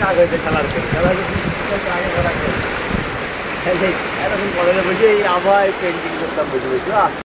আগে খেলার খেলা আগে করা এরকম কলেজে বসে এই আবার পেন্টিং করতাম বসে বসে